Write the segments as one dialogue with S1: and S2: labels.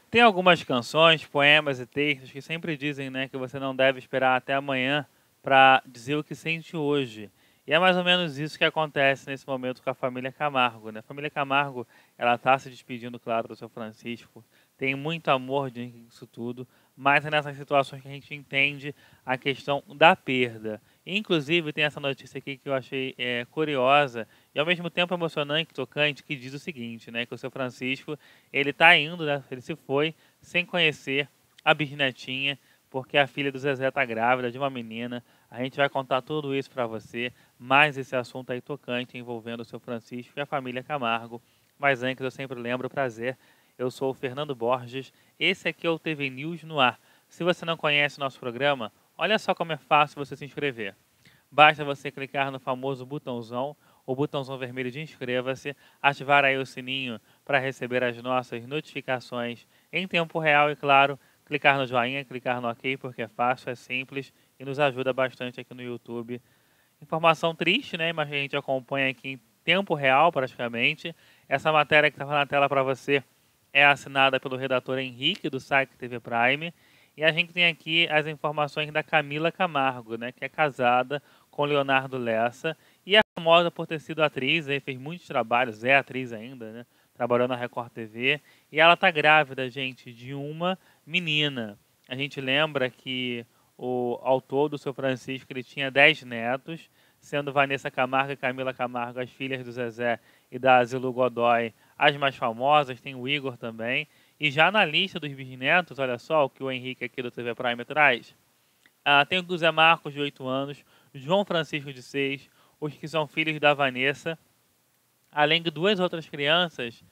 S1: Tem algumas canções, poemas e textos que sempre dizem, né, que você não deve esperar até amanhã para dizer o que sente hoje. E é mais ou menos isso que acontece nesse momento com a família Camargo, né? A família Camargo, ela tá se despedindo, claro, do seu Francisco. Tem muito amor nisso tudo, mas é nessas situações que a gente entende a questão da perda. Inclusive, tem essa notícia aqui que eu achei curiosa e ao mesmo tempo emocionante, tocante, que diz o seguinte, né, que o seu Francisco, ele tá indo, né, ele se foi sem conhecer a bisnetinha, porque a filha do Zezé tá grávida de uma menina. A gente vai contar tudo isso para você, mais esse assunto aí tocante envolvendo o seu Francisco e a família Camargo. Mas antes eu sempre lembro, prazer, eu sou o Fernando Borges, esse aqui é o TV News no ar. Se você não conhece o nosso programa, olha só como é fácil você se inscrever. Basta você clicar no famoso botãozão, o botãozão vermelho de inscreva-se, ativar aí o sininho para receber as nossas notificações em tempo real e, claro, clicar no joinha, clicar no ok, porque é fácil, é simples e nos ajuda bastante aqui no YouTube. Informação triste, né? Mas a gente acompanha aqui em tempo real praticamente. Essa matéria que está na tela para você é assinada pelo redator Henrique do site TV Prime. E a gente tem aqui as informações da Camila Camargo, né, que é casada com Leonardo Lessa e é famosa por ter sido atriz, aí fez muitos trabalhos, é atriz ainda, né, trabalhou na Record TV. E ela tá grávida, gente, de uma menina. A gente lembra que ao todo, o seu Francisco ele tinha 10 netos, sendo Vanessa Camargo e Camila Camargo as filhas do Zezé e da Zilu Godoy as mais famosas, tem o Igor também. E já na lista dos bisnetos, olha só o que o Henrique aqui do TV Prime traz. Tem o José Marcos, de 8 anos, João Francisco, de 6, os que são filhos da Vanessa, além de duas outras crianças,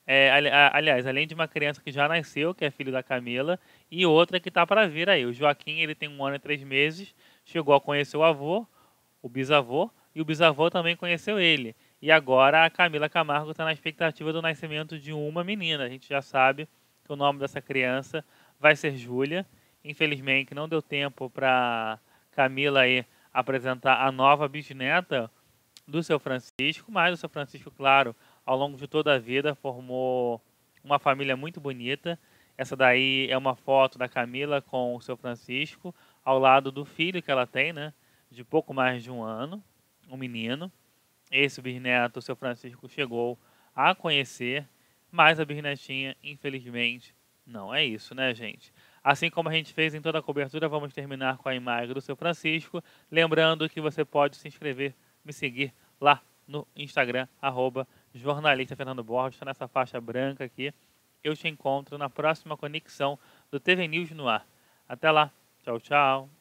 S1: aliás, além de uma criança que já nasceu, que é filho da Camila, e outra que está para vir aí. O Joaquim, ele tem 1 ano e 3 meses, chegou a conhecer o avô, o bisavô, e o bisavô também conheceu ele. E agora a Camila Camargo está na expectativa do nascimento de uma menina. A gente já sabe que o nome dessa criança vai ser Júlia. Infelizmente não deu tempo para Camila aí apresentar a nova bisneta do seu Francisco, mas o seu Francisco, claro, ao longo de toda a vida formou uma família muito bonita. Essa daí é uma foto da Camila com o seu Francisco, ao lado do filho que ela tem, né, de pouco mais de 1 ano, um menino. Esse bisneto, o seu Francisco chegou a conhecer, mas a bisnetinha, infelizmente, não é isso, né, gente? Assim como a gente fez em toda a cobertura, vamos terminar com a imagem do seu Francisco. Lembrando que você pode se inscrever, me seguir lá no Instagram, jornalista Fernando Borges, está nessa faixa branca aqui. Eu te encontro na próxima conexão do TV News no ar. Até lá. Tchau, tchau.